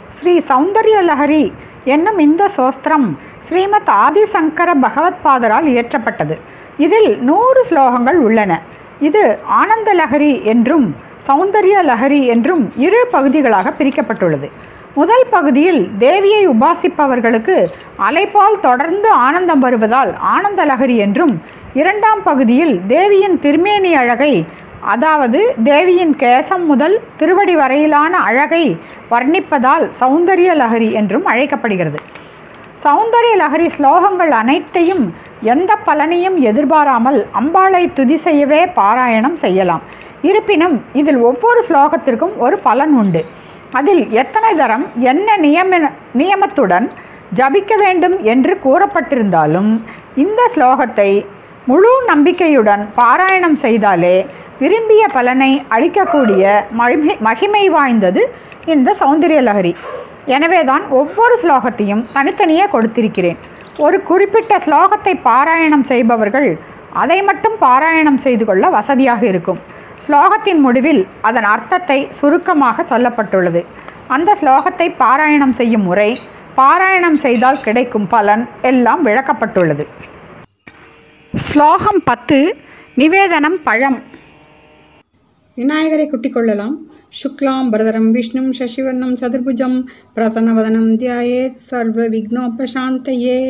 ஸ்ரீ சௌந்தர்யலஹரி என்னும் இந்த சோஸ்திரம் ஸ்ரீமத் ஆதிசங்கர பகவத்பாதரால் இயற்றப்பட்டது. இதில் 100 ஸ்லோகங்கள் உள்ளன. இது ஆனந்தலஹரி என்றும் சௌந்தர்யலஹரி என்றும் 2 பகுதிகளாக பிரிக்கப்பட்டுள்ளது. முதல் பகுதியில் தேவியை உபாசிப்பவர்களுக்கு அலைபால் தொடர்ந்து ஆனந்தம் வருவதால் ஆனந்தலஹரி என்றும், 2ஆம் பகுதியில் தேவியின் திருமேனி அழகை, அதாவது தேவியின் கேசம் முதல் திருவடி வரையிலான அழகை வர்ணிப்பதால் சௌந்தர்யலஹரி என்றும் அழைக்கப்படுகிறது. சௌந்தர்யலஹரி ஸ்லோகங்கள் அனைத்தையும் எந்த பலனையும் எதிர்பாராமல் அம்பாளை துதி செய்யவே பாராயணம் செய்யலாம். இருப்பினும் இதில் ஒவ்வொரு ஸ்லோகத்திற்கும் ஒரு பலன் உண்டு. அதில் எத்தனை தரம் என்ன நியமத்துடன் ஜபிக்க வேண்டும் என்று கூறப்பட்டிருந்தாலும் இந்த ஸ்லோகத்தை முழு நம்பிக்கையுடன் பாராயணம் செய்தாலே விரும்பிய பலனை அளிக்கக்கூடிய மகிமை வாய்ந்தது இந்த சௌந்தர்யலஹரி. எனவேதான் ஒவ்வொரு ஸ்லோகத்தையும் தனித்தனியே கொடுத்திருக்கிறேன். ஒரு குறிப்பிட்ட ஸ்லோகத்தை பாராயணம் செய்பவர்கள் அதை மட்டும் பாராயணம் செய்து கொள்ள வசதியாக இருக்கும். ஸ்லோகத்தின் முடிவில் அதன் அர்த்தத்தை சுருக்கமாக சொல்லப்பட்டுள்ளது. அந்த ஸ்லோகத்தை பாராயணம் செய்யும் முறை, பாராயணம் செய்தால் கிடைக்கும் பலன் எல்லாம் விளக்கப்பட்டுள்ளது. ஸ்லோகம் 10. நிவேதனம் பழம். விநாயகரை குட்டிக் கொள்ளலாம். சுக்லாம் பரதரம் விஷ்ணும் சசிவர்ணம் சதுர்புஜம் பிரசன்னவதனம் தியாயேத் சர்வ விக்னோபசாந்தயே.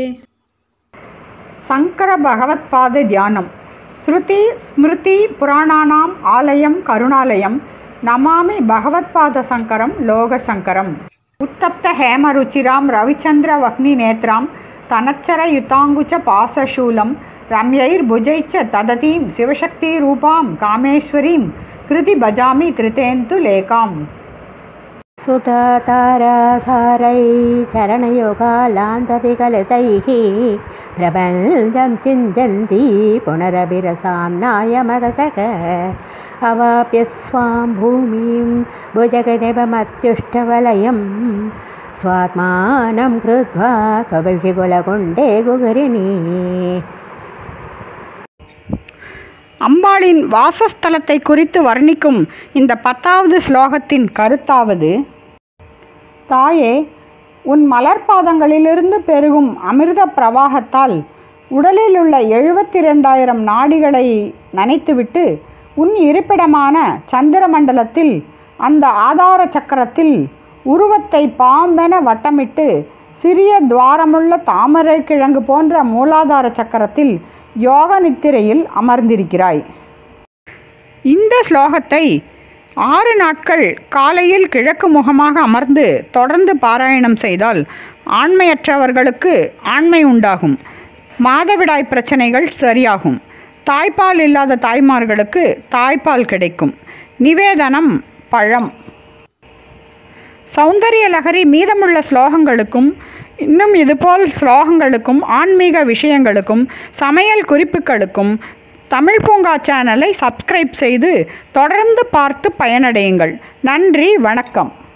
சங்கர பகவத்பாத தியானம். ஸ்ருதி ஸ்மிருதி புராணானாம் ஆலயம் கருணாலயம் நமாமி பகவத்பாத சங்கரம் லோகசங்கரம். உத்தப்த ஹேமருச்சிராம் ரவிச்சந்திர வக்னி நேத்ராம் தனச்சர யுதாங்குச்ச பாசசூலம் ரம்யைர் புஜைச்ச தததீம் சிவசக்தி ரூபாம் காமேஸ்வரீம் கிருதி பஜாமி திருதேந்து லேகாம். சுதாதாராசாரை சரணயோகாலாந்தவிகலிதைः பிரபஞ்சம் சிஞ்சந்தி புனரபிரசாம் நாயமகசக அவாப்ய ஸ்வாம் பூமிம் புஜகதிபமத்யுஷ்டவலயம் ஸ்வாத்மானம் கிருத்வா ஸ்வபிஷிகுலகுண்டே குகரிணி. அம்பாளின் வாசஸ்தலத்தை குறித்து வர்ணிக்கும் இந்த 10வது ஸ்லோகத்தின் கருத்தாவது: தாயே, உன் மலர்பாதங்களிலிருந்து பெருகும் அமிர்த பிரவாகத்தால் உடலில் உள்ள 72,000 நாடிகளை நனைத்துவிட்டு உன் இருப்பிடமான சந்திரமண்டலத்தில் அந்த ஆதார சக்கரத்தில் உருவத்தை பாம்பென வட்டமிட்டு சிறிய துவாரமுள்ள தாமரை கிழங்கு போன்ற மூலாதார சக்கரத்தில் யோக நித்திரையில் அமர்ந்திருக்கிறாய். இந்த ஸ்லோகத்தை 6 நாட்கள் காலையில் கிழக்கு முகமாக அமர்ந்து தொடர்ந்து பாராயணம் செய்தால் ஆண்மையற்றவர்களுக்கு ஆண்மை உண்டாகும், மாதவிடாய் பிரச்சனைகள் சரியாகும், தாய்ப்பால் இல்லாத தாய்மார்களுக்கு தாய்ப்பால் கிடைக்கும். நிவேதனம் பழம். சௌந்தர்யலஹரி மீதமுள்ள ஸ்லோகங்களுக்கும் இன்னும் இதுபோல் ஸ்லோகங்களுக்கும் ஆன்மீக விஷயங்களுக்கும் சமையல் குறிப்புகளுக்கும் தமிழ் பூங்கா சேனலை சப்ஸ்கிரைப் செய்து தொடர்ந்து பார்த்து பயனடையுங்கள். நன்றி, வணக்கம்.